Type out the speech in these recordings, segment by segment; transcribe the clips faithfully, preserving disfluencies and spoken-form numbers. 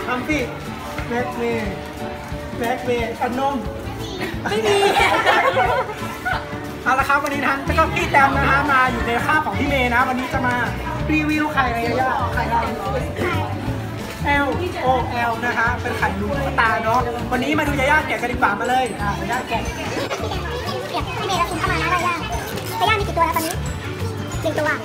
ทำสิแบ็คเวย์แบ็คเวย์อันนมไม่มีเอาละครับวันนี้ท่านก็พี่แตมนะฮะมาอยู่ในค่าของพี่เมย์นะวันนี้จะมารีวิวไข่อะไรยะไข่อะไร L O L นะคะเป็นไข่ลูกตาเนาะวันนี้มาดูยาย่าแกะกันดีกว่ามาเลยอ่ะยาย่าแกะเดี๋ยวพี่เมย์เราอินเข้ามานะยาย่ายาย่ามีกี่ตัวแล้วตอนนี้หนึ่งตัวอ่ะ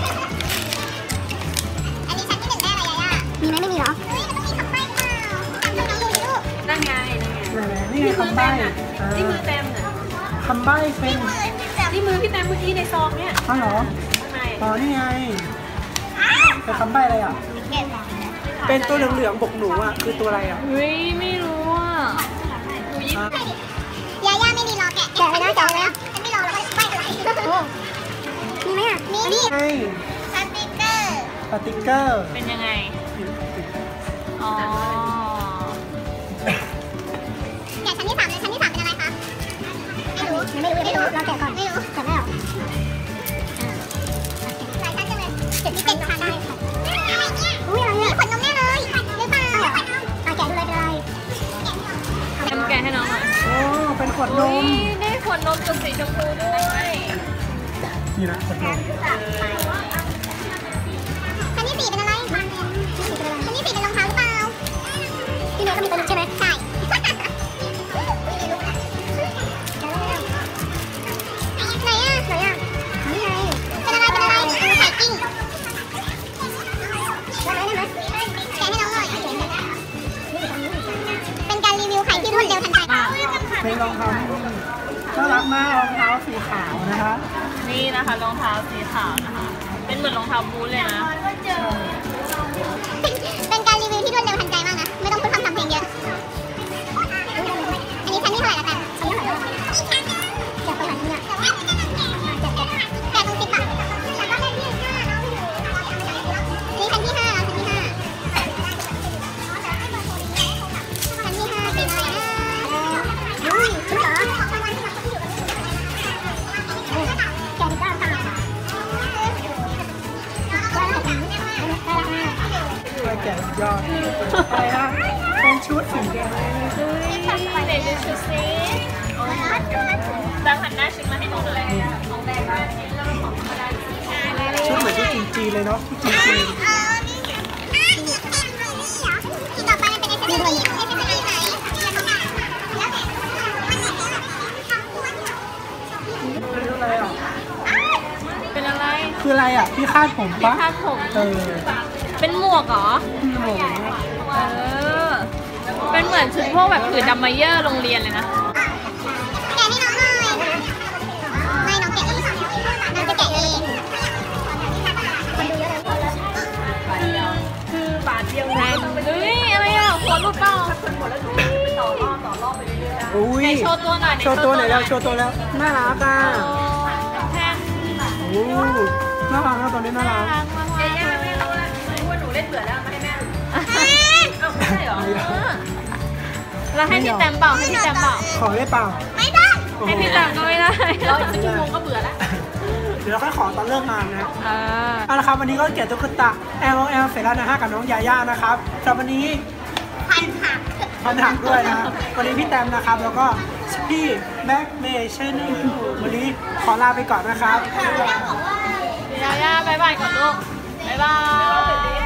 อันนี้ชั้นที่หนึ่งได้อะไรยาย่ามีไหมไม่มีเหรอเฮ้ยมันต้องมีคำใบ้เปล่าลองดูลูกนั่นไงนั่นไงนี่ไงคำใบ้นี่มือเต็มน่ะคำใบ้เป็นนี่มือพี่แตมเมื่อกี้ในซองเนี่ยอ๋อเหรออ๋อนี่ไงเป็นคำใบ้อะไรอ่ะเป็นตัวเหลืองๆบกหนูอ่ะคือตัวอะไรอ่ะเฮ้ยไม่รู้อ่ะหนูยิ้มยาย่าไม่มีรอแกะแกะเลยนะแกะเลยนะฉันไม่รอแล้วก็ใบ้อะไรมีไหมอ่ะมีนี่สติ๊กเกอร์สติ๊กเกอร์เป็นยังไงอ๋อแกะชั้นที่สามเลยชั้นที่สามเป็นอะไรคะไม่รู้ไม่รู้ไม่รู้เราแกะก่อนไม่รู้แกะไม่ออกหลายชั้นจังเลยเจ็ดที่เจ็ดชั้นได้ค่ะอุ้ยอะไรเนี่ยขวดนมแน่เลยหรือเปล่าแกะดูเลยเป็นอะไรแกะให้น้องหน่อยโอ้เป็นขวดนมได้ขวดนมสีชมพูด้วยนี่นะขวดนมชั้นที่สี่เป็นอะไรชั้นที่สี่เป็นรองเท้าหรือเปล่าพี่เมย์ก็มีตัวนึงใช่ไหมใช่ไหนอ่ะไหนอ่ะนี่ไงเป็นอะไรเป็นอะไรไข่กิ้งได้ไหมได้ไหมแกะให้น้องหน่อยเป็นการรีวิวไข่ที่รวดเร็วทันใจเป็นรองเท้าน่ารักมากรองเท้าสีขาวนะคะนี่นะคะรองเท้าสีขาวนะคะเป็นเหมือนรองเท้าบูทเลยนะเป็นการรีวิวที่รวดเร็วทันใจมากนะไม่ต้องพูดคำทำเพลงเยอะอันนี้ชั้นที่เท่าไหร่ละกันชั้นที่เท่าไหร่จะไปไหนเนี่ยแกะตรงติ๊กต็อกนี่ชั้นที่ห้าชั้นที่ห้าชั้นที่ห้าเป็นอะไรนะอุ้ยชุดเหรอแกะดีกว่าค่ะแกะยอดอะไรนะเป็นชุดสีแดงเด็กดูชุดสิดังหันหน้าชุดมาให้ดูหน่อยชุดเหมือนชุดจีนๆเลยเนาะชุดจีนที่ต่อไปเป็นเอสเอ็มเอสเอ็มเอไหนเป็นอะไรอ่ะเป็นอะไรคืออะไรอ่ะพี่คาดผมปะคาดผมเออเป็นหมวกเหรอหมวกเออเป็นเหมือนชุดพวกแบบผืนดัมเมเยอร์โรงเรียนเลยนะแกะให้น้องหน่อยไม่น้องแกะเองน้องจะแกะเองคือบาทเดียวแรงเฮ้ยอะไรอ่ะหัวหลุดเปล่าต่อรอบต่อรอบไปเรื่อยๆอุ้ยโชว์ตัวหน่อยโชว์ตัวหน่อยแล้วโชว์ตัวแล้วน่ารักอ่ะโอ้น่ารักนะตอนนี้น่ารักเจ๊ย่าไม่รู้ว่าหนูเล่นเบื่อแล้วมาให้แม่เอาไม่ใช่หรอแล้วให้พี่แตมเปล่าให้พี่แตมเปล่าขอได้เปล่าไม่ได้ให้พี่แตมก็ไม่ได้รออีกสักชั่วโมงก็เบื่อแล้วเดี๋ยวเราค่อยขอตอนเลิกงานนะเอาละครับวันนี้ก็เกี่ยวกับตุ๊กตา L O L เสร็จแล้วนะฮะกับน้องยาย่านะครับแต่วันนี้พันหักพันหักด้วยนะวันนี้พี่แตมนะครับแล้วก็พี่แบ็คเมย์เชนนี่วันนี้ขอลาไปก่อนนะครับยาย่าบายบายก่อนลูกบายบาย